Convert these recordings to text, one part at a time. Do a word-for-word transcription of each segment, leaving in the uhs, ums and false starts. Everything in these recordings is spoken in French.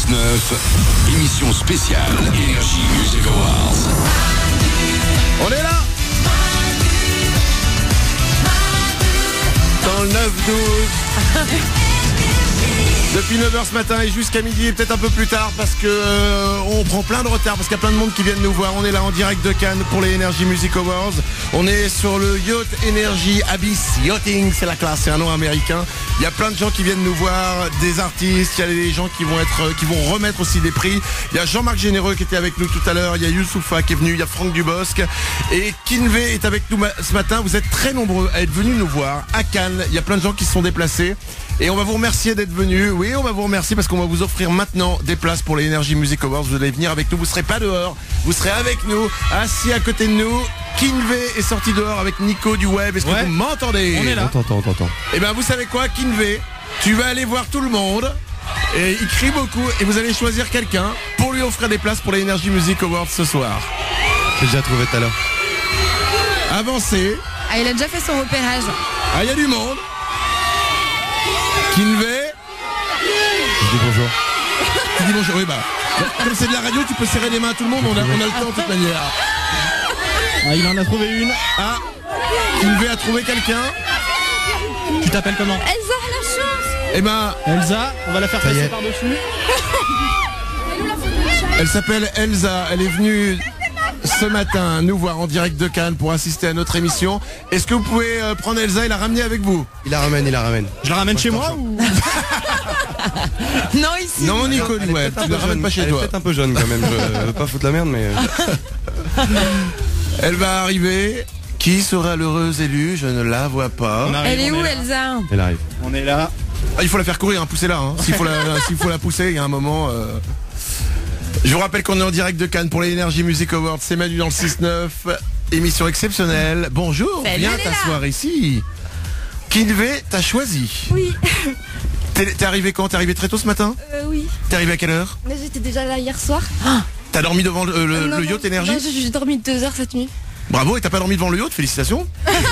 dix-neuf, émission spéciale Energy Music Awards. On est là dans le neuf douze. Depuis neuf heures ce matin et jusqu'à midi et peut-être un peu plus tard parce que euh, on prend plein de retard parce qu'il y a plein de monde qui viennent nous voir. On est là en direct de Cannes pour les Energy Music Awards. On est sur le Yacht Energy Abyss Yachting, c'est la classe, c'est un nom américain. Il y a plein de gens qui viennent nous voir, des artistes, il y a des gens qui vont être, qui vont remettre aussi des prix. Il y a Jean-Marc Généreux qui était avec nous tout à l'heure, il y a Youssoupha qui est venu, il y a Franck Dubosc et Kinvé est avec nous ce matin. Vous êtes très nombreux à être venus nous voir à Cannes. Il y a plein de gens qui se sont déplacés. Et on va vous remercier d'être venus. Oui, on va vous remercier parce qu'on va vous offrir maintenant des places pour les Energy Music Awards. Vous allez venir avec nous, vous serez pas dehors, vous serez avec nous, assis à côté de nous. Kinvé est sorti dehors avec Nico du web. Est-ce que ouais. vous m'entendez? On est là. On t'entend, on t'entend. Eh ben vous savez quoi, Kinvé, tu vas aller voir tout le monde. Et il crie beaucoup et vous allez choisir quelqu'un pour lui offrir des places pour les Energy Music Awards ce soir. J'ai déjà trouvé tout à l'heure. Avancez. Ah, il a déjà fait son repérage. Ah, il y a du monde. Kinvé. Je dis bonjour. Tu dis bonjour, oui bah. Comme c'est de la radio, tu peux serrer les mains à tout le monde, on a, on a le temps de toute manière. Ah, il en a trouvé une. Ah, Kinvé a trouvé quelqu'un. Tu t'appelles comment? Elsa, la chance. Eh ben, Elsa, on va la faire Ça y passer est. par-dessus. elle s'appelle Elsa, elle est venue ce matin nous voir en direct de Cannes pour assister à notre émission. Est-ce que vous pouvez euh, prendre Elsa et la ramener avec vous? Il la ramène, il la ramène. Je la ramène chez moi ou... Non, ici. Non, Nico, Elle est ouais, peut-être un tu peu la ramènes jeune. pas chez Elle est toi. peut-être un peu jeune quand même, je veux pas foutre la merde mais... Elle va arriver. Qui sera l'heureuse élue? Je ne la vois pas. On arrive, Elle est on où, là. Elsa? Elle arrive. On est là. Ah, il faut la faire courir, hein, poussez-la. Hein. S'il faut, la, s'il faut la pousser, il y a un moment... euh... Je vous rappelle qu'on est en direct de Cannes pour les Energy Music Awards. C'est Manu dans le six neuf. Émission exceptionnelle. Bonjour, Salut, viens elle est là. t'asseoir ici. Kinvé, t'as choisi. Oui. T'es, t'es arrivé quand? T'es arrivé très tôt ce matin? Euh, oui. T'es arrivé à quelle heure? Mais j'étais déjà là hier soir. T'as dormi devant le, le, Euh, non, le non. yacht Energy? Non, j'ai j'ai dormi deux heures cette nuit. Bravo, et t'as pas dormi devant le yacht? Félicitations.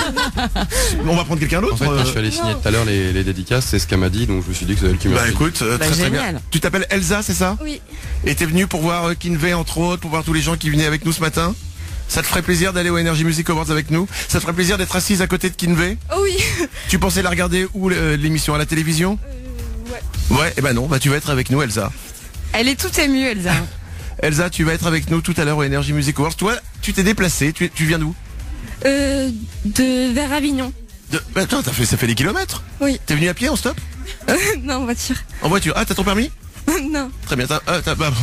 On va prendre quelqu'un d'autre. En fait, quand euh. je suis allé signer tout à l'heure les, les dédicaces, c'est ce qu'elle m'a dit, donc je me suis dit que c'est elle qui m'a Bah dit. écoute, euh, Bah, très très génial. bien. Tu t'appelles Elsa, c'est ça? Oui. Et t'es venu pour voir euh, Kinvé entre autres, pour voir tous les gens qui venaient avec nous ce matin? Ça te ferait plaisir d'aller au Energy Music Awards avec nous? Ça te ferait plaisir d'être assise à côté de Kinvé? Oh oui. Tu pensais la regarder où euh, l'émission? À la télévision? Euh, ouais. Ouais, et ben non, bah tu vas être avec nous Elsa. Elle est toute émue, Elsa. Elsa, tu vas être avec nous tout à l'heure au Energy Music Awards. Toi, tu t'es déplacé, tu, tu viens d'où? Euh, de vers Avignon. de... bah, Attends, t'as fait, ça fait des kilomètres? Oui. T'es venu à pied en stop? Euh, non, en voiture. En voiture? Ah, t'as ton permis? Non. Très bien, t'as... ah, t'as- bah,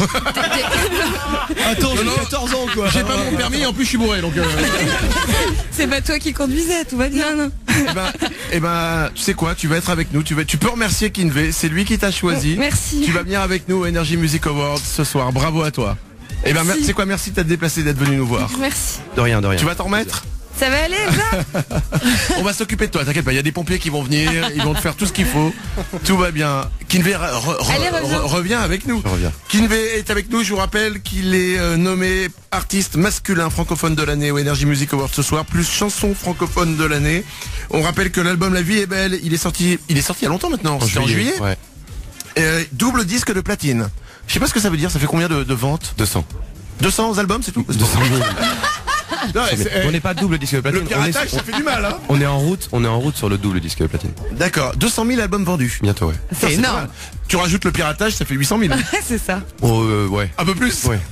Attends, Non, non. j'ai quatorze ans quoi. j'ai pas mon permis, en plus je suis bourré, donc... Euh... C'est pas toi qui conduisais, tout va bien. Non, non. Eh ben, eh ben, tu sais quoi, tu vas être avec nous, tu, vas, tu peux remercier Kinvé, c'est lui qui t'a choisi. Merci. Tu vas venir avec nous au Energy Music Awards ce soir, bravo à toi. Eh ben, Merci. c'est quoi, merci de t'être déplacé, d'être venu nous voir. Merci. De rien, de rien. Tu vas t'en remettre? Ça va aller, Elsa? On va s'occuper de toi, t'inquiète pas, il y a des pompiers qui vont venir, ils vont te faire tout ce qu'il faut. Tout va bien. Kinvé, re- re- Allez, reviens. re- reviens avec nous. Je reviens. Kinvé est avec nous, je vous rappelle qu'il est euh, nommé artiste masculin francophone de l'année au Energy Music Awards ce soir, plus chanson francophone de l'année. On rappelle que l'album La Vie est belle, il est sorti, il est sorti il y a longtemps maintenant, c'était en juillet. Ouais. Euh, double disque de platine. Je sais pas ce que ça veut dire, ça fait combien de, de ventes? deux cents. deux cents albums, c'est tout? deux cent mille. Non, et c'est- On n'est pas double disque de le platine. On est, piratage, ça fait du mal, hein? on est en route, on est en route sur le double disque de platine. D'accord, deux cent mille albums vendus. Bientôt, ouais. Ça, C'est pas énorme. mal. Tu rajoutes le piratage, ça fait huit cent mille. C'est ça. Oh, euh, ouais. Un peu plus. Ouais.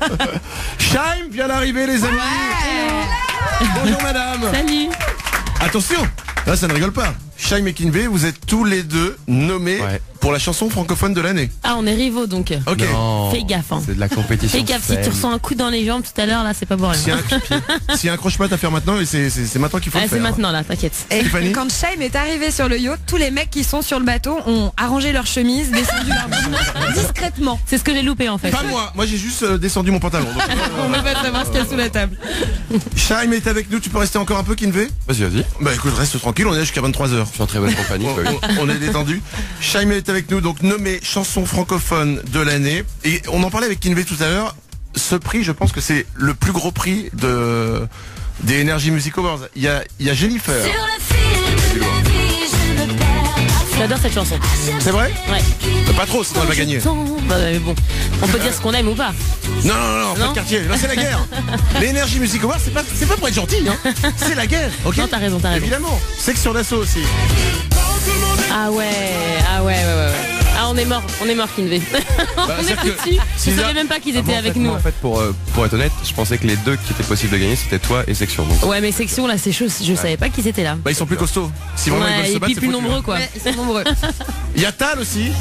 Shaim vient d'arriver, les amis. Bonjour madame. Salut. Attention, là ça ne rigole pas. Shaim et Kinvé, vous êtes tous les deux nommés Ouais. pour la chanson francophone de l'année. Ah, on est rivaux donc. Ok. Non. Fais gaffe, hein. C'est de la compétition. Fais gaffe, si tu saine. ressens un coup dans les jambes tout à l'heure, là, c'est pas pour rien. S'il y a un, s'il y a un croche-patte à faire maintenant, et c'est, c'est, c'est maintenant qu'il faut Ah, le c'est faire. maintenant là, t'inquiète. Et Stéphanie quand Shaim est arrivé sur le yacht, tous les mecs qui sont sur le bateau ont arrangé leurs chemises, descendu leur blouse discrètement. C'est ce que j'ai loupé en fait. Pas moi, moi j'ai juste euh, descendu mon pantalon. Donc, On ne va pas savoir ce qu'il y a sous la table. Shaim est avec nous, tu peux rester encore un peu Kinvé? Vas-y, vas-y. Bah écoute, reste tranquille, on est là jusqu'à vingt-trois heures. Je suis en très bonne compagnie. On, quoi, oui. on- on est détendu. Shaim est avec nous, donc nommé chanson francophone de l'année. Et on en parlait avec Kinvé tout à l'heure. Ce prix, je pense que c'est le plus gros prix de des Energy Music Awards. Il y a, il y a Jennifer. J'adore cette chanson. C'est vrai? Ouais. Bah, pas trop, sinon elle va gagner. Bah, mais bon, on peut dire ce qu'on aime ou pas. Non, non, non, pas Non. de quartier. Là, c'est la guerre. L'énergie Music Awards, c'est pas, c'est pas pour être gentil, hein. C'est la guerre, ok? Non, t'as raison, t'as raison. Évidemment. Section d'assaut aussi. Ah ouais, ah ouais, ouais, ouais. ouais. Ah, on est mort, on est mort, Kinvé. on est c'est-à-dire que foutus. Je si savais là- même pas qu'ils Ah étaient bon, en avec fait, nous. moi, en fait, pour, euh, pour être honnête, je pensais que les deux qui étaient possibles de gagner, c'était toi et Section. Donc. Ouais, mais section là, c'est chaud. Je savais pas qu'ils étaient là. Bah, ils sont plus costauds. Si vraiment ils veulent Ouais, se et battre, puis c'est plus foutu, nombreux hein. quoi. Ouais, ils sont nombreux. Il y a Tal aussi.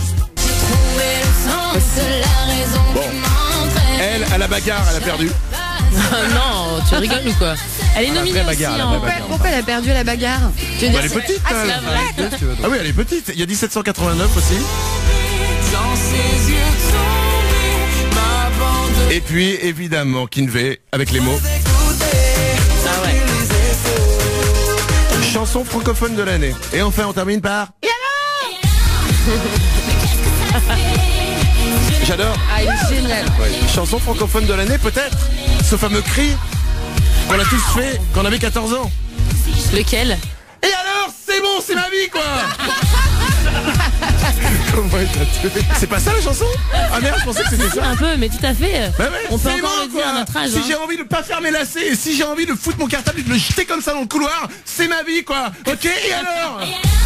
Bon. Elle, à la bagarre, elle a perdu. Non, tu rigoles ou quoi? Elle est nominée vraie aussi. bagarre, la hein. vraie Pourquoi, pourquoi elle a perdu à la bagarre? Tu veux Bah, dire, elle est c'est- petite, Ah, Tal. c'est la vraie. Ah oui, elle est petite. Il y a dix-sept cent quatre-vingt-neuf aussi. Et puis, évidemment, Kinvé, avec les mots. Ah ouais. Chanson francophone de l'année. Et enfin, on termine par... Et alors J'adore. Ah, il est génial. Chanson francophone de l'année, peut-être. Ce fameux cri qu'on a tous fait quand on avait quatorze ans. Lequel? Et alors, c'est bon, c'est ma vie, quoi. Comment elle t'a tué? C'est pas ça la chanson? Ah merde, je pensais que c'était ça. Un peu, mais tout à fait. Bah ouais, On peut c'est encore bon, le dire quoi. à notre âge. Si hein. j'ai envie de pas faire mes lacets et si j'ai envie de foutre mon cartable et de le jeter comme ça dans le couloir, c'est ma vie, quoi. Ok, et alors?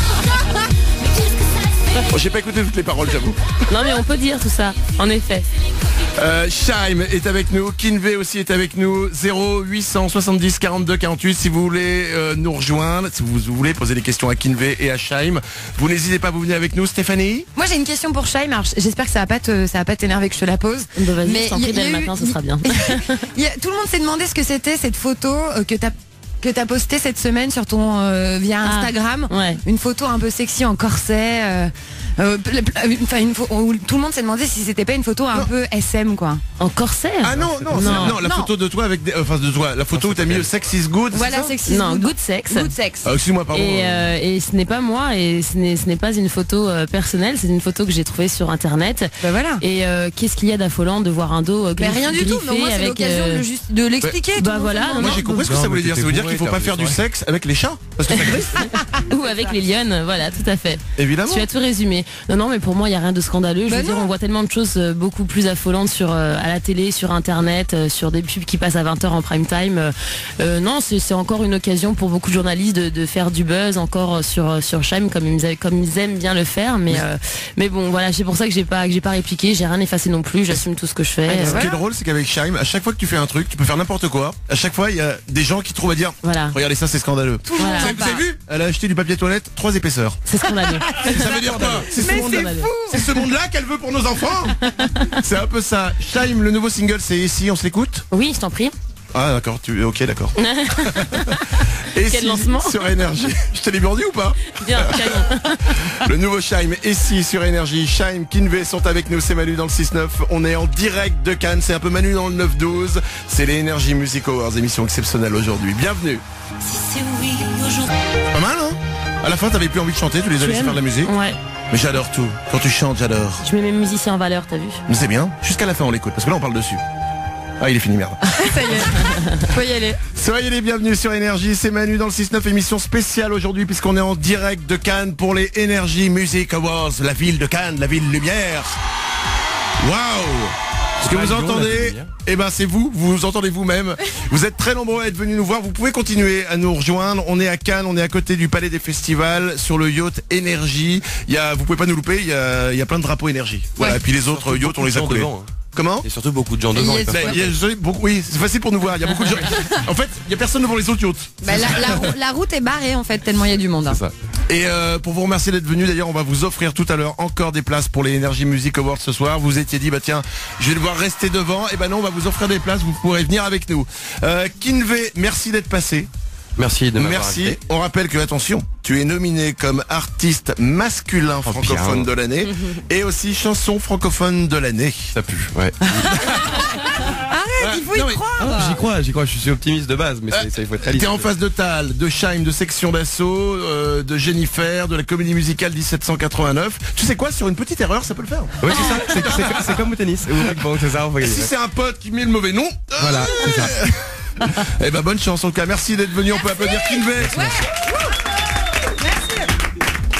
Oh, j'ai pas écouté toutes les paroles, j'avoue. Non, mais on peut dire tout ça, en effet. Euh, Shaim est avec nous, Kinvé aussi est avec nous, zéro huit cent soixante-dix quarante-deux quarante-huit si vous voulez euh, nous rejoindre, si vous voulez poser des questions à Kinvé et à Shaim. Vous n'hésitez pas, vous venez avec nous, Stéphanie. Moi j'ai une question pour Shaim. Alors, j'espère que ça va pas te, ça va pas t'énerver que je te la pose. Bah, vas-y, Mais je t'en y a- prie, y a dès le eu- matin, ce sera bien. Il y a- tout le monde s'est demandé ce que c'était cette photo euh, que t'as que t'as posté cette semaine sur ton euh, via Ah, Instagram. ouais. Une photo un peu sexy en corset. euh, euh, ple- ple- Enfin une pho- où tout le monde s'est demandé si c'était pas une photo un Non. peu S M quoi. En corset? Ah non, non, c'est- Non. non, la Non. photo de toi avec des, enfin de toi, la photo où t'as mis le sex is good. c'est Voilà ça sexy. Non, good sex. Good sex. Ah, excuse-moi, pardon. Et, euh, et ce n'est pas moi, et ce n'est ce n'est pas une photo euh, personnelle, c'est une photo que j'ai trouvée sur internet. Bah voilà. Et euh, qu'est-ce qu'il y a d'affolant de voir un dos euh, Mais griffé- rien du tout. Mais au moins c'est avec, l'occasion euh, de juste de l'expliquer. bah tout le monde voilà, se demande. Moi non, j'ai compris ce que non, ça voulait mais dire. Ça veut t'étais dire qu'il faut bourré, pas faire du t'as sexe avec les chats parce que ça griffe. ou avec les lionnes, voilà, tout à fait. Évidemment. Tu as tout résumé. Non, non, mais pour moi, il n'y a rien de scandaleux. Je Bah veux dire, non. on voit tellement de choses euh, beaucoup plus affolantes sur euh, à la télé, sur Internet, euh, sur des pubs qui passent à vingt heures en prime time. Euh, euh, non, c'est c'est encore une occasion pour beaucoup de journalistes de, de faire du buzz encore euh, sur euh, sur Shaim comme ils, a- comme ils aiment bien le faire. Mais euh, mais bon, voilà, c'est pour ça que j'ai pas que j'ai pas répliqué. J'ai rien effacé non plus. J'assume tout ce que je fais. Ah, Euh, Ce qui voilà. est drôle, c'est qu'avec Shaim, à chaque fois que tu fais un truc, tu peux faire n'importe quoi. À chaque fois, il y a des gens qui trouvent à dire Voilà. regardez ça, c'est scandaleux. Tout le monde Voilà. en Vous avez- vous parle. avez vu? Elle a acheté du papier toilette, trois épaisseurs. C'est scandaleux. Ça veut dire quoi? C'est ce Mais monde-là. c'est fou. C'est ce monde-là qu'elle veut pour nos enfants. C'est un peu ça. Shaim, le nouveau single, c'est Ici, on se l'écoute? Oui, je t'en prie. Ah d'accord, tu ok d'accord. Et Quel si, lancement. sur Énergie. Je te l'ai bien dit ou pas? Bien, canon. Le nouveau Shaim et si sur Énergie. Shaim, Kinvé sont avec nous, c'est Manu dans le six neuf. On est en direct de Cannes, c'est un peu Manu dans le neuf douze. C'est les Energy Music Awards, émission exceptionnelle aujourd'hui. Bienvenue. Pas mal hein? À la fin t'avais plus envie de chanter, tu les as Tu laissés aimes faire de la musique. Ouais. Mais j'adore tout. Quand tu chantes, j'adore. Je mets mes musiciens en valeur, t'as vu? Mais c'est bien. Jusqu'à la fin on l'écoute, parce que là on parle dessus. Ah il est fini merde. Ça y est. Faut y aller. Soyez les bienvenus sur Énergie, c'est Manu dans le six neuf, émission spéciale aujourd'hui puisqu'on est en direct de Cannes pour les Energy Music Awards, la ville de Cannes, la ville lumière. Waouh! Ce que pas vous Lyon, la entendez, lumière. eh ben c'est vous, vous vous entendez vous-même. Vous êtes très nombreux à être venus nous voir, vous pouvez continuer à nous rejoindre. On est à Cannes, on est à côté du Palais des Festivals, sur le yacht Énergie. Il y a, vous pouvez pas nous louper, il y a, il y a plein de drapeaux Énergie. Voilà, Ouais. et puis les autres Surtout yachts on les a beaucoup de coulés. gens devant, hein. Comment? Et surtout beaucoup de gens devant. Il y a- ils peuvent Ben, pas- il y a- je- beaucoup, oui, c'est facile pour nous voir. Il y a beaucoup de gens. En fait, il y a personne devant les autres yachts. Bah, la, la- la route est barrée en fait tellement il y a du monde. hein. C'est ça. Et euh, pour vous remercier d'être venu, d'ailleurs, on va vous offrir tout à l'heure encore des places pour les Energy Music Awards ce soir. Vous étiez dit, bah tiens, je vais devoir rester devant. Et ben non, on va vous offrir des places. Vous pourrez venir avec nous. Euh, Kinvé, merci d'être passé. Merci de m'avoir Merci. invité. On rappelle que attention, tu es nominé comme artiste masculin Oh, francophone bien. de l'année et aussi chanson francophone de l'année. Ça pue, ouais. Arrête, il faut non, y mais- croire. J'y crois, j'y crois, je suis optimiste de base, mais Euh, c'est- ça, il faut être réaliste. T'es en face de Tal, de Shaim, de Section d'Assaut, euh, de Jennifer, de la comédie musicale dix-sept cent quatre-vingt-neuf. Tu sais quoi, sur une petite erreur, ça peut le faire. Oui, c'est ça, c'est- c'est c'est comme au tennis. Ou au ping-pong, c'est ça, on va Et gagner. si c'est un pote qui met le mauvais nom, Voilà, c'est ça. eh ben bonne chance en tout cas. Merci d'être venu. On peut applaudir Kinvé.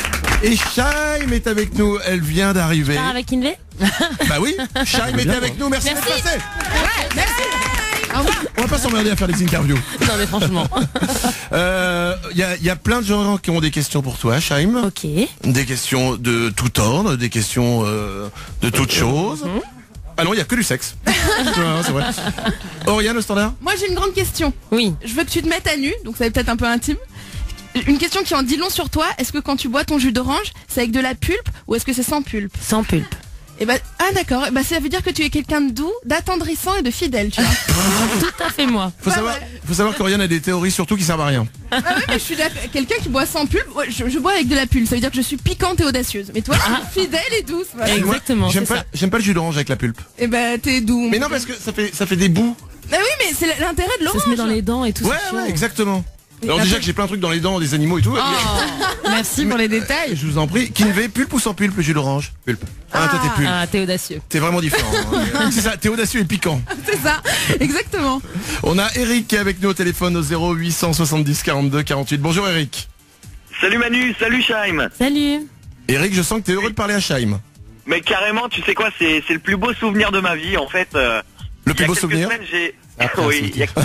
Et Shaim est avec nous, elle vient d'arriver. Pars avec Kinvey. Bah oui, Shaim était avec nous, merci, Merci. d'être passé. Ouais, merci. Au revoir. On va pas s'emmerder à faire des interviews. Non mais franchement. Il euh, y, a, y a plein de gens qui ont des questions pour toi, Shaim. Ok. Des questions de tout ordre, des questions euh, de toutes choses. Ah non, il y a que du sexe. Non, c'est vrai. Oriane, le standard. Moi j'ai une grande question. Oui. Je veux que tu te mettes à nu, donc ça va peut-être un peu intime. Une question qui en dit long sur toi. Est-ce que quand tu bois ton jus d'orange, c'est avec de la pulpe ou est-ce que c'est sans pulpe? Sans pulpe. Et bah, ah d'accord. Bah ça veut dire que tu es quelqu'un de doux, d'attendrissant et de fidèle, tu vois. Tout à fait moi. Faut Bah savoir, ouais. faut savoir qu'Oriane a des théories surtout qui servent à rien. Ah ouais, mais je suis d'accord. Quelqu'un qui boit sans pulpe, ouais, je, je bois avec de la pulpe. Ça veut dire que je suis piquante et audacieuse. Mais toi, tu es fidèle et douce. Voilà. Exactement. J'aime c'est pas, ça. j'aime pas le jus d'orange avec la pulpe. Et bah t'es doux. Mais non, parce que ça fait, ça fait des bouts. Bah oui, mais c'est l'intérêt de Ça l'orange. se met dans les dents et tout. Ouais, c'est chiant. ouais, exactement. Alors la déjà pulpe- que j'ai plein de trucs dans les dents des animaux et tout. Merci pour les détails. Je vous en prie. Kinvey, pulpe ou sans pulpe le jus d'orange? Pulpe. Ah, toi t'es pulpe. Ah, t'es audacieux. T'es vraiment différent. hein. C'est ça, t'es audacieux et piquant. C'est ça, exactement. On a Eric qui est avec nous au téléphone au zéro huit cent soixante-dix quarante-deux quarante-huit. Bonjour Eric. Salut Manu, salut Shaim. Salut. Eric, je sens que t'es heureux de parler à Shaim. Mais carrément, tu sais quoi, c'est c'est le plus beau souvenir de ma vie en fait. euh, Le il y plus a beau quelques souvenir semaines, j'ai... Après, oui, c'est il y a-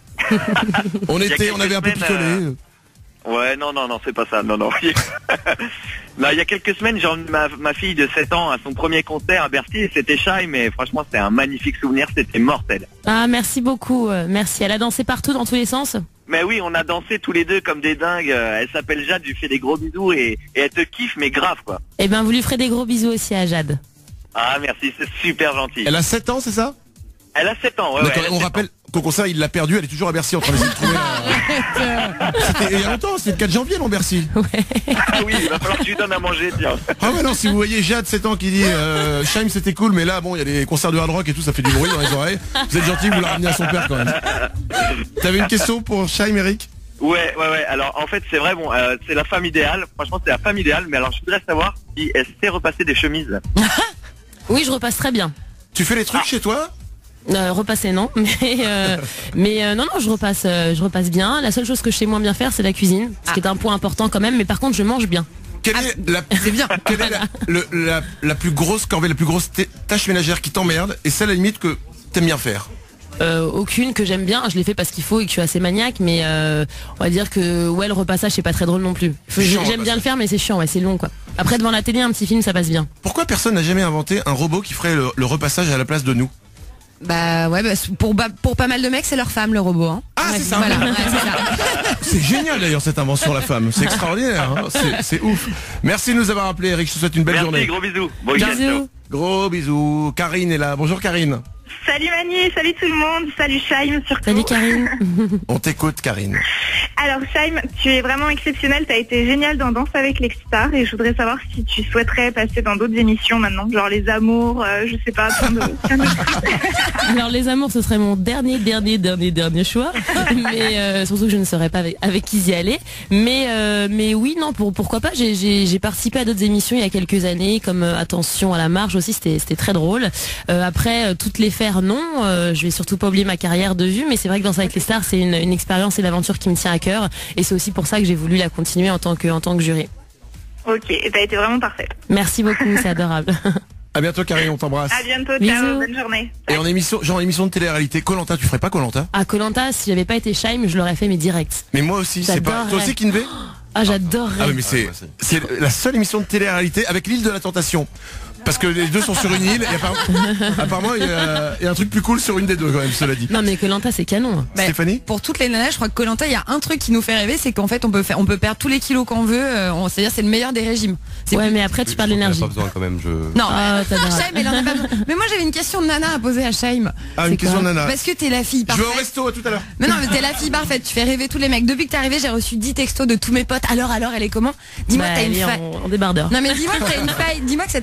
On Il y a était, on avait un peu quelques picolé. semaines, Ouais, non, non, non, c'est pas ça, non, non. Non, il y a quelques semaines, j'ai emmené ma, ma fille de sept ans à son premier concert à Bercy, et c'était shy, mais franchement, c'était un magnifique souvenir, c'était mortel. Ah, merci beaucoup. euh, Merci. Elle a dansé partout dans tous les sens. Mais oui, on a dansé tous les deux comme des dingues, euh, elle s'appelle Jade, je lui fais des gros bisous, et, et elle te kiffe, mais grave, quoi. Eh ben, vous lui ferez des gros bisous aussi à Jade. Ah, merci, c'est super gentil. Elle a sept ans, c'est ça? Elle a sept ans, ouais, ouais. D'accord, elle a on sept rappelle qu'au concert, il l'a perdu, elle est toujours à Bercy en train d'essayer de trouver la... C'était il y a longtemps, c'était le quatre janvier, non, Bercy? ans. Ah oui, il va falloir que tu lui donnes à manger, tiens. Ah ouais, non, si vous voyez Jade, sept ans, qui dit euh, Shaim, c'était cool, mais là, bon, il y a des concerts de hard rock et tout, ça fait du bruit dans les oreilles. Vous êtes gentil, vous la ramenez à son père quand même. T'avais une question pour Shaim, Eric? Ouais, ouais, ouais. Alors, en fait, c'est vrai, bon, euh, c'est la femme idéale. Franchement, c'est la femme idéale. Mais alors, je voudrais savoir si elle sait repasser des chemises. Oui, je repasse très bien. Tu fais les trucs chez toi? Euh, repasser non, mais euh, mais euh, non non je repasse euh, je repasse bien. La seule chose que je sais moins bien faire c'est la cuisine, ce qui est un point important quand même. Mais par contre je mange bien. Quelle est la, c'est bien. Quelle est la, le- la, la plus grosse corvée, la plus grosse t- tâche ménagère qui t'emmerde et celle à la limite que t'aimes bien faire? Euh, aucune que j'aime bien. Je l'ai fait parce qu'il faut et que je suis assez maniaque. Mais euh, on va dire que ouais le repassage c'est pas très drôle non plus. Faut- C'est chiant, le J'aime bien repassage. le faire mais c'est chiant, ouais c'est long quoi. Après devant la télé un petit film ça passe bien. Pourquoi personne n'a jamais inventé un robot qui ferait le, le repassage à la place de nous? Bah ouais, bah, pour, ba- pour pas mal de mecs, c'est leur femme, le robot. Hein. Ah, Ouais, c'est ça. Voilà, ouais, c'est ça. C'est génial d'ailleurs cette invention, la femme. C'est extraordinaire. hein. C'est, c'est ouf. Merci de nous avoir appelé, Eric. Je te souhaite une belle Merci, journée. gros bisous. Bon week-end, ciao. Bisous. Gros bisous. Karine est là. Bonjour Karine. Salut Manu, salut tout le monde, salut Shaim surtout. Salut Karine. On t'écoute, Karine. Alors Shaim, tu es vraiment exceptionnel, tu as été génial dans Danse avec les stars et je voudrais savoir si tu souhaiterais passer dans d'autres émissions maintenant, genre Les Amours, euh, je sais pas, plein de, plein de trucs. Alors les amours ce serait mon dernier dernier dernier dernier choix. Mais euh, surtout que je ne saurais pas avec, avec qui y aller. Mais euh, mais oui non pour pourquoi pas. J'ai j'ai j'ai participé à d'autres émissions il y a quelques années comme euh, Attention à la marge aussi, c'était c'était très drôle. Euh, après euh, toutes les faire non, euh, je vais surtout pas oublier ma carrière de vue, mais c'est vrai que Danser avec les stars c'est une, une expérience et une aventure qui me tient à cœur et c'est aussi pour ça que j'ai voulu la continuer en tant que en tant que juré. Ok, et t'as été vraiment parfaite. Merci beaucoup, c'est adorable. À bientôt, Karine. On t'embrasse. À bientôt, Bisous. ciao, bonne journée. Et en émission, genre en émission de télé-réalité, Koh-Lanta, tu ferais pas Koh-Lanta? À Koh-Lanta, si j'avais pas été Shaim, je l'aurais fait mais direct. Mais moi aussi, c'est pas. J'adorerais. Toi aussi, Kinvey? Ah j'adorerais. Ah oui, mais c'est, c'est la seule émission de télé-réalité avec l'île de la tentation. Parce que les deux sont sur une île et apparemment, apparemment il, y a, il y a un truc plus cool sur une des deux quand même, cela dit. Non mais Koh-Lanta c'est canon. Bah, Stéphanie? Pour toutes les nanas, je crois que Koh Lanta, il y a un truc qui nous fait rêver, c'est qu'en fait on peut faire, on peut perdre tous les kilos qu'on veut. euh, on- C'est-à-dire c'est le meilleur des régimes. C'est Ouais plus- mais après tu parles Je crois d'énergie. qu'il y en a pas besoin quand même. Je... Non, Ah, mais- t'adorerais. Shaim, elle en a pas besoin. Mais moi j'avais une question de nana à poser à Shaim. Ah, une C'est question quoi de nana. Parce que t'es la fille Je vais au parfaite. resto, à tout à l'heure. Mais non, mais t'es la fille parfaite. Tu fais rêver tous les mecs. Depuis que t'es arrivée, j'ai reçu dix textos de tous mes potes. Alors, alors, elle est comment? Dis-moi Bah, que t'as elle une est faille. en, en débardeur. Non mais dis-moi que t'as une faille. Dis-moi que ça t'arrive le dimanche.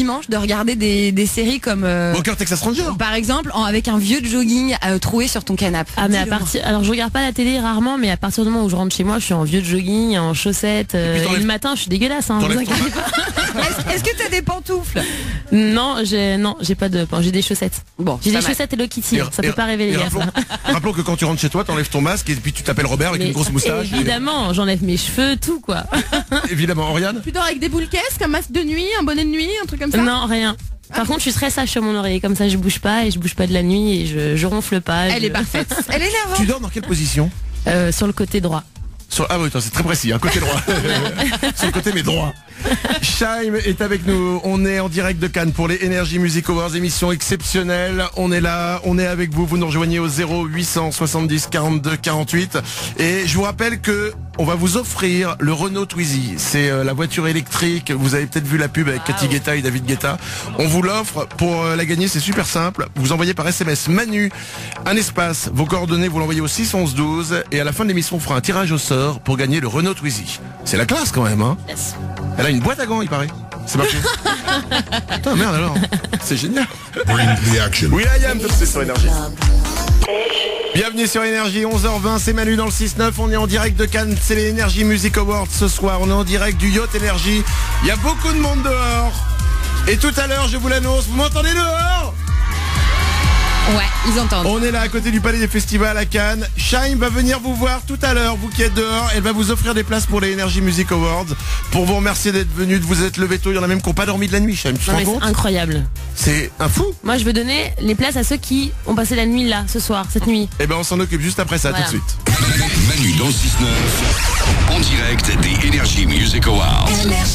dimanche de regarder des, des séries comme euh, Walker Texas Ranger. par exemple en- avec un vieux de jogging euh, troué sur ton canapé. Ah mais à Dis-le-moi. partir, alors je regarde pas la télé rarement, mais à partir du moment où je rentre chez moi, je suis en vieux de jogging, en chaussettes, euh, puis et, t'enlèves- le matin je suis dégueulasse. Hein, vous T'enlèves ton inquiétez pas. Est-ce est-ce que t'as des pantoufles? Non, j'ai non, j'ai pas de, j'ai des chaussettes. Bon, J'ai pas des mal. chaussettes Hello Kitty, Et- ça et- peut pas rêver les et gars. rappelons, ça. rappelons que quand tu rentres chez toi, t'enlèves ton masque et puis tu t'appelles Robert avec Mais une grosse moustache. évidemment, j'enlève mes cheveux, tout quoi. Et- évidemment, Oriane. Tu dors avec des boules caisses, un masque de nuit, un bonnet de nuit, un truc comme ça? Non, rien. Par contre, je suis très sage sur mon oreiller, comme ça je bouge pas et je bouge pas de la nuit et je, je ronfle pas. Elle je- est parfaite. Elle est nerveuse. Tu dors dans quelle position? Euh, sur le côté droit. Sur... Ah oui, attends, c'est très précis, hein, côté droit. Sur le côté mais droit. Shaim est avec nous, on est en direct de Cannes pour les Energy Music Awards, émission exceptionnelle. On est là, on est avec vous, vous nous rejoignez au zéro huit cent soixante-dix quarante-deux quarante-huit. Et je vous rappelle que on va vous offrir le Renault Twizy. C'est euh, la voiture électrique, vous avez peut-être vu la pub avec Cathy Guetta et David Guetta. On vous l'offre, pour euh, la gagner c'est super simple. Vous envoyez par S M S Manu un espace, vos coordonnées vous l'envoyez au six onze douze et à la fin de l'émission on fera un tirage au sort pour gagner le Renault Twizy. C'est la classe quand même, hein. Yes. Elle a une boîte à gants, il paraît. C'est marqué. Putain, merde alors. C'est génial. Bring the action. Oui, I am, c'est sur Énergie. Bienvenue sur Énergie, onze heures vingt, c'est Manu dans le six neuf. On est en direct de Cannes, c'est les Energy Music Awards ce soir. On est en direct du Yacht Énergie. Il y a beaucoup de monde dehors. Et tout à l'heure, je vous l'annonce, vous m'entendez dehors? Ouais, ils entendent. On est là à côté du Palais des Festivals à Cannes. Shaim va venir vous voir tout à l'heure, vous qui êtes dehors. Elle va vous offrir des places pour les Energy Music Awards. Pour vous remercier d'être venu, de vous être levé tôt. Il y en a même qui n'ont pas dormi de la nuit, Shaim. Tu te Non, rends mais c'est compte? incroyable. C'est un fou. Moi, je veux donner les places à ceux qui ont passé la nuit là, ce soir, cette nuit. Eh ben on s'en occupe juste après ça, Voilà. tout de suite. Manu dans le six neuf. En direct des Energy Music Awards.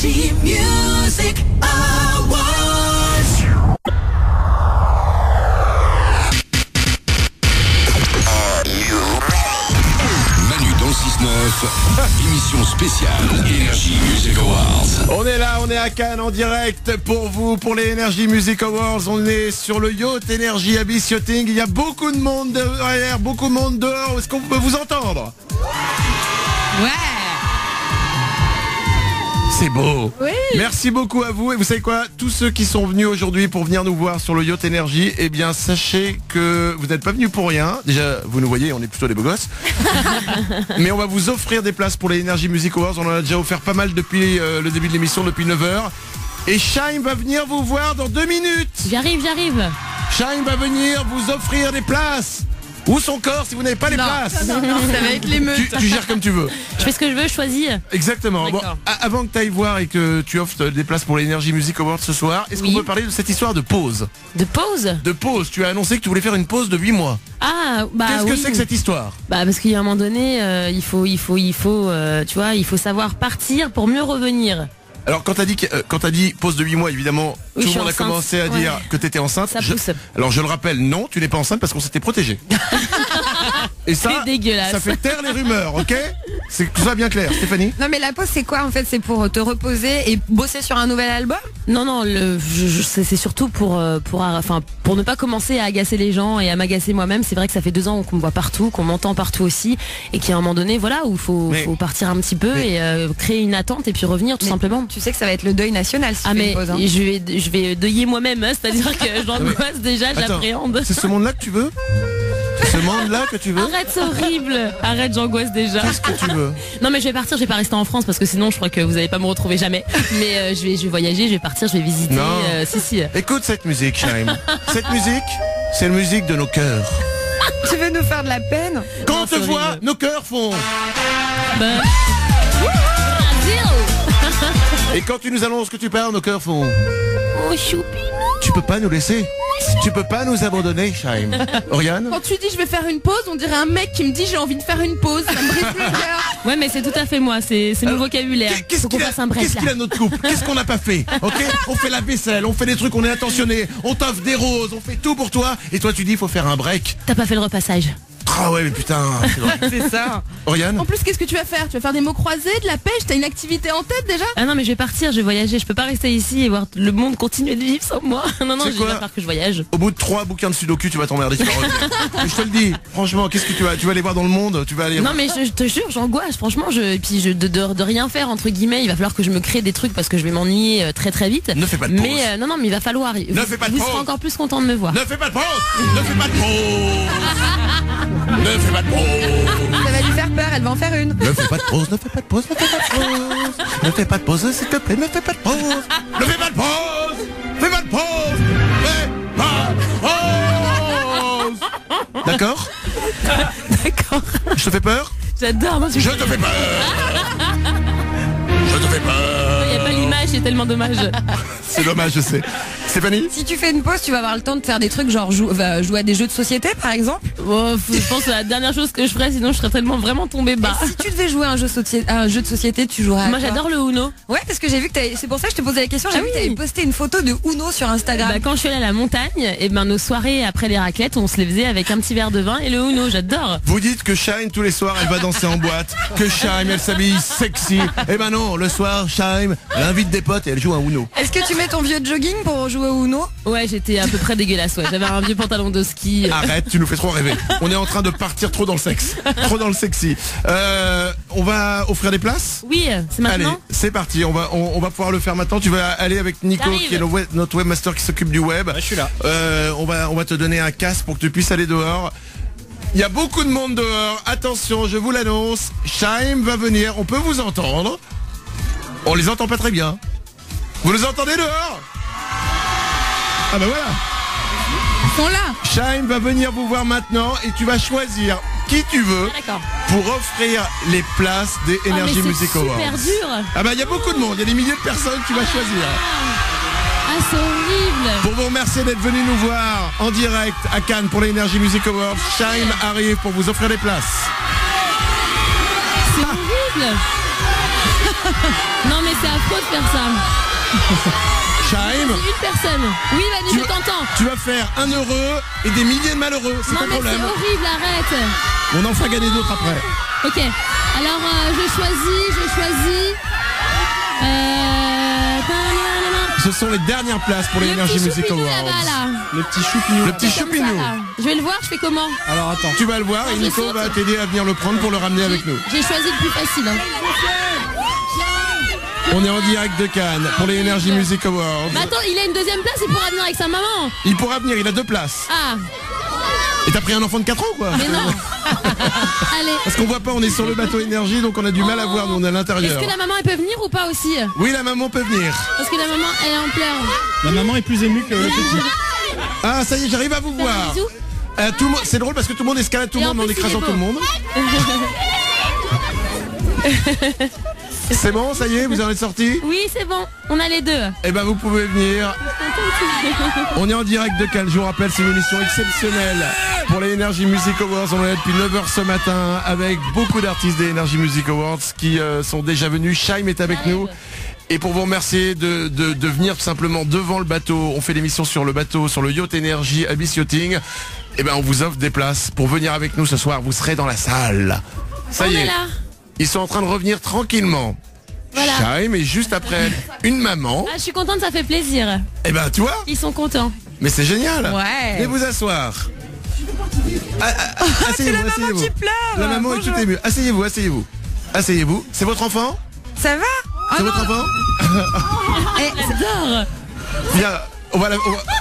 Manu dans le six neuf. Émission spéciale Energy Music Awards. On est là, on est à Cannes en direct pour vous, pour les Energy Music Awards. On est sur le Yacht Energy Abyss Yachting. Il y a beaucoup de monde derrière, beaucoup de monde dehors. Est-ce qu'on peut vous entendre? Ouais. C'est beau. Oui. Merci beaucoup à vous. Et vous savez quoi? Tous ceux qui sont venus aujourd'hui pour venir nous voir sur le Yacht Energy, eh bien, sachez que vous n'êtes pas venus pour rien. Déjà, vous nous voyez, on est plutôt des beaux gosses. Mais on va vous offrir des places pour les Energy Music Awards. On en a déjà offert pas mal depuis euh, le début de l'émission, depuis neuf heures. Et Shaim va venir vous voir dans deux minutes. J'arrive, j'arrive. Shaim va venir vous offrir des places. Ou son corps si vous n'avez pas les Non. places. Ça va être l'émeute. Tu, tu gères comme tu veux. Je fais ce que je veux, je choisis. Exactement. Bon, D'accord. a- avant que tu ailles voir et que tu offres des places pour les Energy Music Awards ce soir, est-ce Oui. qu'on peut parler de cette histoire de pause? De pause. De pause, tu as annoncé que tu voulais faire une pause de huit mois. Ah, bah Qu'est-ce que oui. c'est que cette histoire? Bah parce qu'il y a un moment donné, euh, il faut, il faut, il faut, euh, tu vois, il faut savoir partir pour mieux revenir. Alors quand t'as dit que- euh, quand t'as dit pause de huit mois, évidemment, Oui, tout je le suis monde a enceinte. commencé à dire Ouais. que t'étais enceinte. Ça Je- pousse. Alors je le rappelle, non, tu n'es pas enceinte parce qu'on s'était protégé. Et ça, C'est dégueulasse. ça fait taire les rumeurs, ok? C'est que tout ça bien clair, Stéphanie. Non mais la pause c'est quoi en fait? C'est pour te reposer et bosser sur un nouvel album? Non, non, le, je, je- c'est c'est surtout pour, euh, pour, enfin, pour ne pas commencer à agacer les gens et à m'agacer moi-même. C'est vrai que ça fait deux ans qu'on me voit partout, qu'on m'entend partout aussi, et qu'il y a un moment donné, voilà, où il faut, Mais- faut partir un petit peu mais- et euh, créer une attente et puis revenir tout Mais simplement. Tu sais que ça va être le deuil national si Ah tu fais mais une pause, hein. je vais, je vais deuiller moi-même, hein, c'est-à-dire que j'angoisse déjà, Attends, j'appréhende. C'est ce monde-là que tu veux? C'est ce monde-là que tu veux? Arrête, c'est horrible. Arrête, j'angoisse déjà. Qu'est-ce que tu veux? Non mais je vais partir, je vais pas rester en France parce que sinon je crois que vous allez pas me retrouver jamais. Mais euh, je vais, je vais voyager, je vais partir, je vais visiter. Non. euh, si si. Écoute cette musique, Shaim. Cette musique, c'est la musique de nos cœurs. Tu veux nous faire de la peine? Quand Non, on te c'est voit, horrible. nos cœurs font. Bah... Et quand tu nous annonces que tu pars, nos cœurs font. Oh choupi. Tu peux pas nous laisser. Tu peux pas nous abandonner, Shaim. Oriane? Quand tu dis je vais faire une pause, on dirait un mec qui me dit j'ai envie de faire une pause. Ça me brise le cœur. Ouais mais c'est tout à fait moi, c'est c'est mon Alors, vocabulaire. Qu'est-ce Faut qu'on qu'il a, fasse un bref qu'est-ce là. qu'il a notre couple? Qu'est-ce qu'on n'a pas fait? Ok? On fait la vaisselle, on fait des trucs, on est attentionné, on t'offre des roses, on fait tout pour toi. Et toi tu dis il faut faire un break. T'as pas fait le repassage. Ah ouais, mais putain. c'est vrai. C'est ça. Oriane En plus, qu'est-ce que tu vas faire? Tu vas faire des mots croisés, de la pêche? T'as une activité en tête déjà? Ah non, mais je vais partir, je vais voyager. Je peux pas rester ici et voir le monde continuer de vivre sans moi. Non, non, C'est je quoi vais faire que je voyage. Au bout de trois bouquins de sudoku, tu vas t'emmerder. tu vas revenir. Mais je te le dis, franchement, qu'est-ce que tu vas Tu vas aller voir dans le monde Tu vas aller. Non, mais je, je te jure, j'angoisse. Franchement, je, et puis je, de, de, de rien faire, entre guillemets, il va falloir que je me crée des trucs parce que je vais m'ennuyer euh, très très vite. Ne fais pas de pause. Mais euh, non, non, mais il va falloir. Ne vous, fais pas de vous pause. serez encore plus content de me voir. Ne fais pas de pause Ne fais pas de pause Ne fais pas de pause Ça va lui faire peur, elle va en faire une. Ne fais pas de pause, ne fais pas de pause, ne fais pas de pause Ne fais pas de pause, s'il te plaît, ne fais pas de pause Ne fais pas de pause Fais pas de pause Fais pas de pause D'accord D'accord. Je te fais peur J'adore. Non, tu- Je te fais peur Je te fais peur Il n'y a pas l'image, c'est tellement dommage. C'est dommage, je sais. Stéphanie Si tu fais une pause, tu vas avoir le temps de faire des trucs genre jou- va jouer à des jeux de société par exemple. Bon, je pense que c'est la dernière chose que je ferais, sinon je serais tellement vraiment tombée bas. Et si tu devais jouer à un jeu, soci- à un jeu de société, tu jouerais à Moi quoi? j'adore le Uno. Ouais, parce que j'ai vu que t'avais- c'est pour ça que je te posais la question. J'ai Ah vu que oui. t'avais posté une photo de Uno sur Instagram. Bah, quand je suis allée à la montagne, et ben nos soirées après les raclettes, on se les faisait avec un petit verre de vin et le Uno, j'adore. Vous dites que Shine tous les soirs elle va danser en boîte, que Shine elle s'habille sexy. Eh ben non, le soir Shine elle invite des potes et elle joue à Uno. Est-ce que tu mets ton vieux jogging pour jouer au Uno? Ouais, j'étais à peu près dégueulasse, ouais. J'avais un vieux pantalon de ski. Arrête, tu nous fais trop rêver. On est en train de partir trop dans le sexe, trop dans le sexy. Euh, on va offrir des places. Oui, c'est Allez, maintenant. c'est parti. On va, on, on va pouvoir le faire maintenant. Tu vas aller avec Nico, J'arrive. qui est le web- notre webmaster qui s'occupe du web. je suis là. Euh, on va, on va te donner un casque pour que tu puisses aller dehors. Il y a beaucoup de monde dehors. Attention, je vous l'annonce. Shaim va venir. On peut vous entendre. On les entend pas très bien. Vous nous entendez dehors? Ah ben voilà. Ils sont là. Shaim va venir vous voir maintenant et tu vas choisir qui tu veux Ah, d'accord. pour offrir les places des Oh, mais Energy c'est Music Awards. super dur. Ah bah il y a beaucoup de monde, il y a des milliers de personnes, tu vas choisir. Ah, c'est horrible. Pour vous remercier d'être venu nous voir en direct à Cannes pour les Energy Music Awards, Shaim arrive pour vous offrir des places. C'est horrible. Non, mais c'est affreux de faire ça. Shaim, C'est une personne. Oui, Manu, Tu je veux- t'entends. tu vas faire un heureux et des milliers de malheureux, c'est Non, ton mais c'est problème. horrible, arrête. On en fera gagner d'autres après. Ok, alors euh, je choisis, je choisis. Euh... Ce sont les dernières places pour les Le Energy petit Music choupinou Awards. là-bas, là. Le petit choupinou. Le petit Comme ça, choupinou. là. Je vais le voir, je fais comment? Alors attends. Tu vas le voir et Je Nico saute. va t'aider à venir le prendre pour le ramener avec nous. J'ai choisi le plus facile. hein. On est en direct de Cannes pour les Energy Music Awards. Mais attends, il a une deuxième place, il pourra venir avec sa maman. Il pourra venir, il a deux places. Ah, Et t'as pris un enfant de quatre ans quoi? mais non. Allez. Parce qu'on voit pas, on est sur le bateau énergie donc on a du mal à voir, nous on est à Est-ce l'intérieur. que la maman elle peut venir ou pas aussi? Oui, la maman peut venir. Parce que la maman elle est en pleurs. La maman est plus émue que le petit. Ah ça y est, j'arrive à vous Faire un voir. bisou. Euh, tout le monde, c'est drôle parce que tout le monde escalade tout le Et en monde en plus, il écrasant est beau. tout le monde. C'est bon, ça y est, vous en êtes sortis? Oui, c'est bon, on a les deux. Eh ben vous pouvez venir. On est en direct de Cannes, je vous rappelle, c'est une émission exceptionnelle pour les Energy Music Awards. On est là depuis neuf heures ce matin avec beaucoup d'artistes des Energy Music Awards qui euh, sont déjà venus. Shaim est avec nous. Et pour vous remercier de, de, de venir tout simplement devant le bateau, on fait l'émission sur le bateau, sur le Yacht Energy Abyss Yachting. Eh ben on vous offre des places pour venir avec nous ce soir. Vous serez dans la salle. Ça On y est est, là. ils sont en train de revenir tranquillement. Voilà. Shaim est juste après une maman. Ah, je suis contente, ça fait plaisir. Eh ben tu vois, Ils sont contents. mais c'est génial. Ouais. Venez vous asseoir. Ah, ah, ah, asseyez-vous, la maman asseyez-vous. qui pleure. La maman est Bonjour. tout émue. Asseyez-vous, asseyez-vous. Asseyez-vous. C'est votre enfant? Ça va? Oh C'est non. votre enfant? Eh, J'adore. Viens, on va la... on va-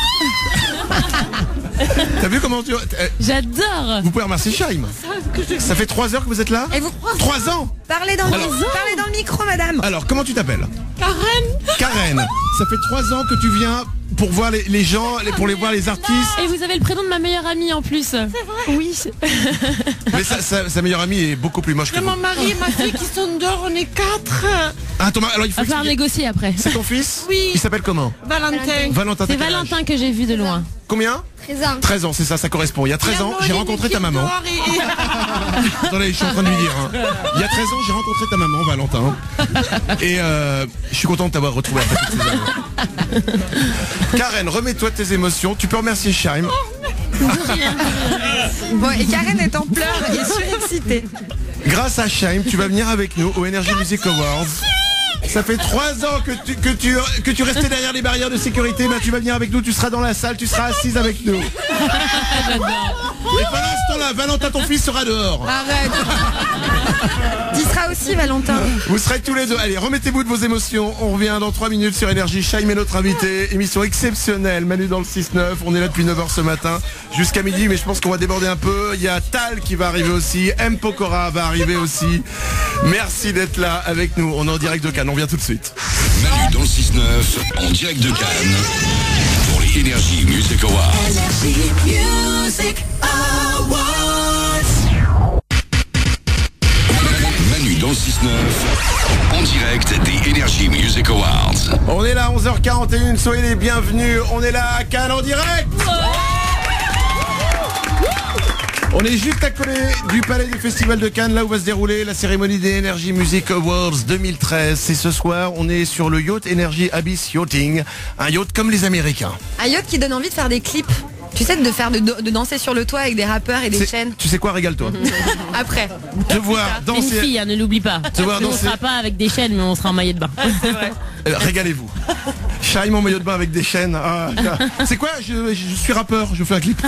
T'as vu comment tu... euh, J'adore. Vous pouvez remercier Shaim. Ça fait trois heures que vous êtes là? Et vous Trois ans. parlez dans, le, Alors- parlez dans le micro, madame. Alors, comment tu t'appelles? Karen. Karen. Ça fait trois ans que tu viens pour voir les, les gens, les- pour les voir les artistes. Et vous avez le prénom de ma meilleure amie en plus. C'est vrai. Oui. Mais sa, sa- sa meilleure amie est beaucoup plus moche que vous. Mon mari et ma fille qui sont dehors, on est quatre. Ah, Thomas, alors il faut On va falloir expliquer. négocier après. C'est ton fils? Oui. Il s'appelle comment? Valentin. Valentin. C'est t'as quel âge? Valentin que j'ai vu de loin. Combien? treize ans, c'est ça, ça correspond. Il y a treize ans, j'ai rencontré ta maman. Attendez, je suis en train de lui dire. hein. Il y a treize ans, j'ai rencontré ta maman, Valentin. Et euh, je suis content de t'avoir retrouvé après toutes ces années. Karen, remets-toi de tes émotions. Tu peux remercier Shaim. Bon, et Karen est en pleurs et surexcitée. Grâce à Shaim, tu vas venir avec nous au Energy Music Awards. Ça fait trois ans que tu, que tu, que tu restais derrière les barrières de sécurité. Bah, tu vas venir avec nous, tu seras dans la salle, tu seras assise avec nous. Et pendant ce temps-là, Valentin, ton fils, sera dehors. Arrête. Tu seras aussi, Valentin. Vous serez tous les deux. Allez, remettez-vous de vos émotions. On revient dans trois minutes sur Énergie. Shaim est notre invité. Émission exceptionnelle. Manu dans le six neuf. On est là depuis neuf heures ce matin jusqu'à midi, mais je pense qu'on va déborder un peu. Il y a Tal qui va arriver aussi. M. Pokora va arriver aussi. Merci d'être là avec nous. On est en direct de Cannes. On vient tout de suite. Manu dans le six neuf, en direct de Cannes, pour les Energy Music Awards. Manu dans le six neuf, en direct des Energy Music Awards. On est là à onze heures quarante et une. Soyez les bienvenus. On est là à Cannes en direct. On est juste à côté du palais du Festival de Cannes, là où va se dérouler la cérémonie des Energy Music Awards deux mille treize. C'est ce soir, on est sur le yacht Energy Abyss Yachting, un yacht comme les Américains. Un yacht qui donne envie de faire des clips. Tu sais, de faire de, de danser sur le toit avec des rappeurs et des chaînes. Tu sais quoi, régale-toi. Après. Te voir danser. Une fille, hein, ne l'oublie pas. Te voir Nous, on danser. sera pas avec des chaînes, mais on sera en maillot de bain. C'est vrai. Euh, régalez-vous. Shaim en maillot de bain avec des chaînes. Ah, c'est quoi je, je suis rappeur, je fais un clip.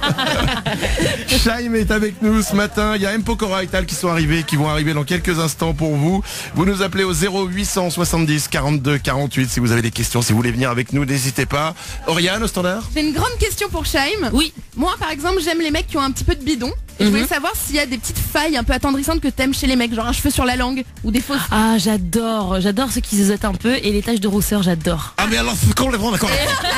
Shaim est avec nous ce matin. Il y a M. Pokora et Tal qui sont arrivés, qui vont arriver dans quelques instants pour vous. Vous nous appelez au zéro huit cent soixante-dix quarante-deux quarante-huit si vous avez des questions, si vous voulez venir avec nous, n'hésitez pas. Oriane au standard. J'ai une grande question pour Shaim. Oui. Moi, par exemple, j'aime les mecs qui ont un petit peu de bidon. Et je voulais savoir s'il y a des petites failles un peu attendrissantes que t'aimes chez les mecs, genre un cheveu sur la langue ou des fausses. Ah, j'adore. J'adore ceux qui se zottent un peu et les taches de rousseur, j'adore. Ah mais alors c'est complètement d'accord.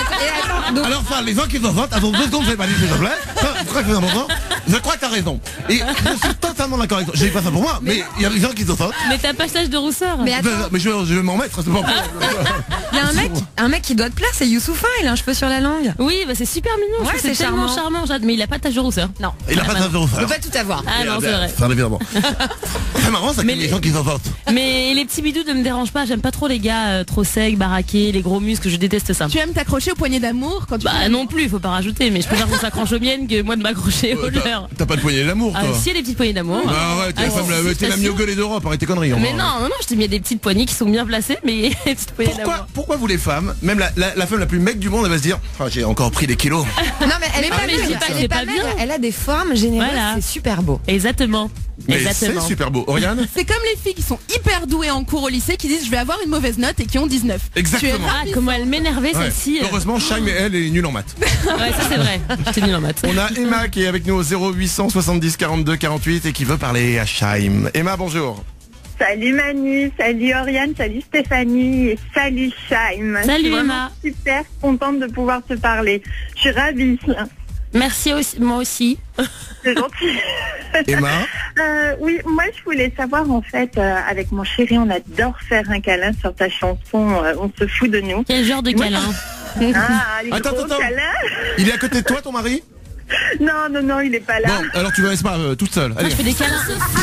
Alors enfin les gens qui se votent, attends deux secondes, je vais pas dire s'il te plaît. Je crois que c'est important. Je crois que t'as raison. Et je suis totalement d'accord avec toi. Je dis pas ça pour moi, mais il y a des gens qui se votent. Mais t'as pas de tache de rousseur. Mais attends, Mais je vais, je vais m'en mettre, c'est pas il y a un mec, un mec qui doit te plaire, c'est Youssoupha, il a un cheveu sur la langue. Oui, bah c'est super mignon. je Ouais, trouve que c'est c'est tellement charmant. charmant. j'ad- Mais il a pas de tache de rousseur. Non. Il a pas de tache de rousseur. On peut pas tout avoir. Ah non, c'est vrai. Ça évidemment. C'est marrant ça, Mais que les les- gens qui se votent. Mais les petits bidous ne me dérangent pas. J'aime pas trop les gars euh, trop secs, baraqués, les gros muscles. Je déteste ça. Tu aimes t'accrocher aux poignées d'amour quand tu Bah non plus, faut pas rajouter. Mais je préfère qu'on s'accroche aux miennes que moi de m'accrocher aux Euh, t'as- leurs. T'as pas de poignée d'amour, Ah, toi. si, il y a des petites poignées d'amour. Bah ouais, t'es Ah, la femme, si, la- si, t'es la t'assure. mieux gueulée d'Europe, arrête tes conneries. Mais enfin. non, non, non, je t'ai mis des petites poignées qui sont bien placées, mais des petites poignées Pourquoi, d'amour. pourquoi vous les femmes, même la, la, la femme la plus mec du monde, elle va se dire ah, j'ai encore pris des kilos. Non mais elle est Ah, pas mais je dis maigre, pas que elle c'est est pas pas maigre, bien. elle a des formes généreuses, Voilà. c'est super beau. Exactement. Mais c'est Exactement. super beau. Oriane. C'est comme les filles qui sont hyper douées en cours au lycée qui disent je vais avoir une mauvaise note et qui ont dix-neuf. Exactement. Tu es Ah, comment elle m'énervait Ouais. celle-ci. euh. Heureusement, Shaim, elle est nulle en maths. Ouais, ça c'est vrai. J'étais nulle en maths. On a Emma qui est avec nous au zéro huit cent soixante-dix quarante-deux quarante-huit et qui veut parler à Shaim. Emma, bonjour. Salut Manu, salut Oriane, salut Stéphanie et salut Shaim. Salut, Je suis vraiment Emma. super contente de pouvoir te parler. Je suis ravie. Merci aussi, moi aussi. C'est gentil. Emma. Euh, oui, moi je voulais savoir en fait, euh, avec mon chéri, on adore faire un câlin sur ta chanson euh, On se fout de nous. Quel genre de Moi, câlin? Ah, les Attends, gros attends. câlins. Il est à côté de toi, ton mari? Non, non, non, il est pas là. Bon, alors tu me laisses pas euh, toute seule. Moi Allez. je fais des câlins.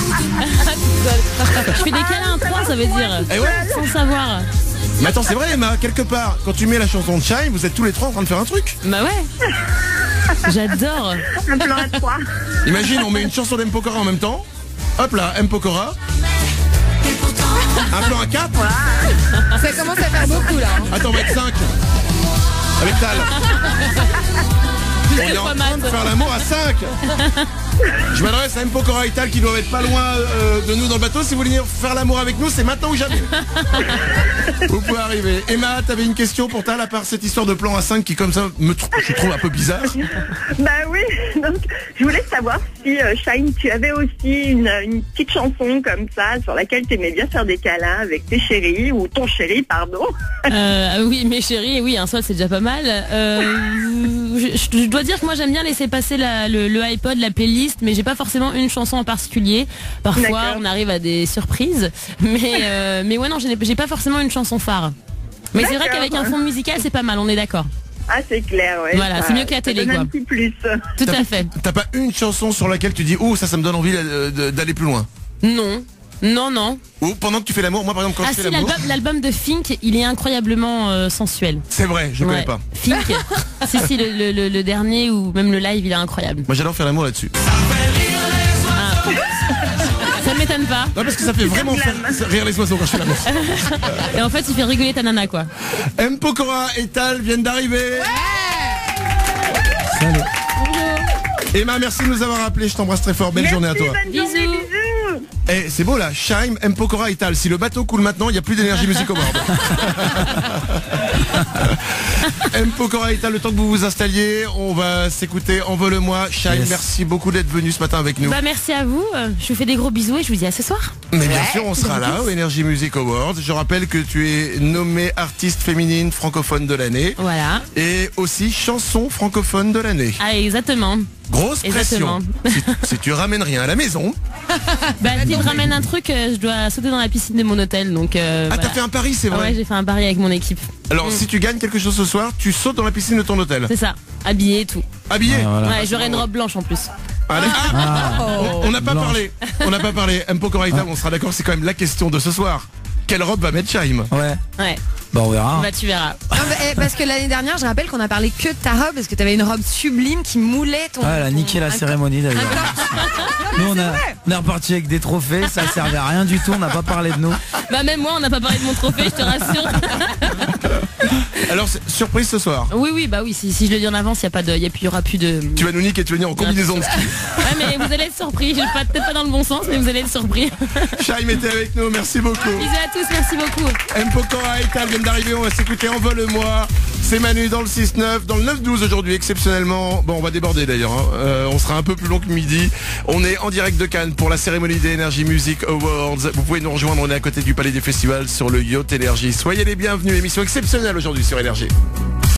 Je fais des câlins à trois, ça veut dire. Eh ouais. Sans savoir. Mais attends, c'est vrai, Emma, quelque part, quand tu mets la chanson de Shaim, vous êtes tous les trois en train de faire un truc. Bah ouais. J'adore. Un plan à trois. Imagine, on met une chanson d'M. Pokora en même temps. Hop là, M. Pokora. Un plan à quatre. Ça commence à faire beaucoup là. hein. Attends, on va être cinq. Avec Tal. On est en train de faire l'amour à cinq. Je m'adresse à M. Pokora et Tal qui doivent être pas loin euh, de nous dans le bateau. Si vous voulez venir faire l'amour avec nous, c'est maintenant ou jamais. Vous pouvez arriver. Emma, t'avais une question pour Tal à part cette histoire de plan à cinq qui comme ça me tr- je trouve un peu bizarre. Bah oui, donc je voulais savoir si euh, Shaim, tu avais aussi une, une petite chanson comme ça sur laquelle tu aimais bien faire des câlins avec tes chéris ou ton chéri, pardon. Euh, oui, mes chéris, oui, un sol c'est déjà pas mal. Euh, je, je dois dire que moi j'aime bien laisser passer la, le, le iPod, la playlist, mais j'ai pas forcément une chanson en particulier. Parfois D'accord. on arrive à des surprises, mais euh, mais ouais non, j'ai j'ai pas forcément une chanson phare. Mais c'est vrai D'accord. qu'avec un fond musical c'est pas mal, on est d'accord. Ah c'est clair, ouais. Voilà, ça- c'est mieux que la ça télé, donne quoi. un petit plus. Tout à fait. T'as pas une chanson sur laquelle tu dis oh ça ça me donne envie euh, de- d'aller plus loin. Non. Non, non. Ou pendant que tu fais l'amour, moi par exemple quand Ah je fais si, l'amour. l'album, l'album de Fink, il est incroyablement euh, sensuel. C'est vrai, je Ouais. connais pas. Fink, si, si, le, le, le, le dernier ou même le live, il est incroyable. Moi j'adore faire l'amour là-dessus. Ça ne m'étonne pas. Non parce que ça fait vraiment faire rire les oiseaux quand je fais l'amour. Et en fait, il fait rigoler ta nana, quoi. M. Pokora et Tal viennent d'arriver. Salut. Emma, merci de nous avoir appelés. Je t'embrasse très fort. Belle Merci, journée à toi. bonne journée, Bisous. bisous. Eh, c'est beau là. Shaim, M. Pokora et Tal. Si le bateau coule maintenant, il n'y a plus d'énergie Music Award. M. Pokora et Tal, le temps que vous vous installiez, on va s'écouter Envole-moi. Shaim, Yes. merci beaucoup d'être venu ce matin avec nous. Bah merci à vous. Euh, Je vous fais des gros bisous et je vous dis à ce soir. Mais bien sûr, on sera là au Energy Music Awards. Je rappelle que tu es nommée artiste féminine francophone de l'année Voilà. et aussi chanson francophone de l'année. Ah exactement. Grosse pression. Exactement. Si, si tu ramènes rien à la maison. Bah si je ramène un truc, euh, je dois sauter dans la piscine de mon hôtel. Donc. Euh, Ah, voilà. t'as fait un pari, c'est Ah vrai. ouais, j'ai fait un pari avec mon équipe. Alors, Mm. si tu gagnes quelque chose ce soir, tu sautes dans la piscine de ton hôtel. C'est ça. Habillé et tout. Habillé. Ah, voilà. Ouais, j'aurai une robe blanche en plus. Allez. Ah, on- on n'a pas Blanche. parlé. On n'a pas parlé. M. Pokora et Tal, on sera d'accord, c'est quand même la question de ce soir. Quelle robe va mettre Shaim? Ouais. Ouais. Bah on verra. Bah tu verras. Non, bah, eh, parce que l'année dernière, je rappelle qu'on a parlé que de ta robe, parce que t'avais une robe sublime qui moulait ton. Ah, elle a ton- niqué la un- cérémonie d'ailleurs. Nous on, a, on est reparti avec des trophées, ça servait à rien du tout, on n'a pas parlé de nous. Bah même moi, on n'a pas parlé de mon trophée, je te rassure. Alors, c'est- surprise ce soir. Oui, oui, bah oui. Si, si je le dis en avance, il y a pas de, il y a plus, il y aura plus de. Tu vas nous niquer, tu vas venir en combinaison de ski. Ouais, mais vous allez être surpris. Je vais pas, peut-être pas dans le bon sens, mais vous allez être surpris. Shaim était avec nous, merci beaucoup. Bisous à tous, merci beaucoup. M. Pokora et Tal viennent d'arriver, on va s'écouter Envole-moi. C'est Manu dans le six neuf, dans le neuf douze aujourd'hui, exceptionnellement. Bon, on va déborder d'ailleurs, hein. Euh, on sera un peu plus long que midi. On est en direct de Cannes pour la cérémonie des Energy Music Awards. Vous pouvez nous rejoindre, on est à côté du Palais des Festivals sur le Yacht Energy. Soyez les bienvenus, émission exceptionnelle aujourd'hui sur Energy.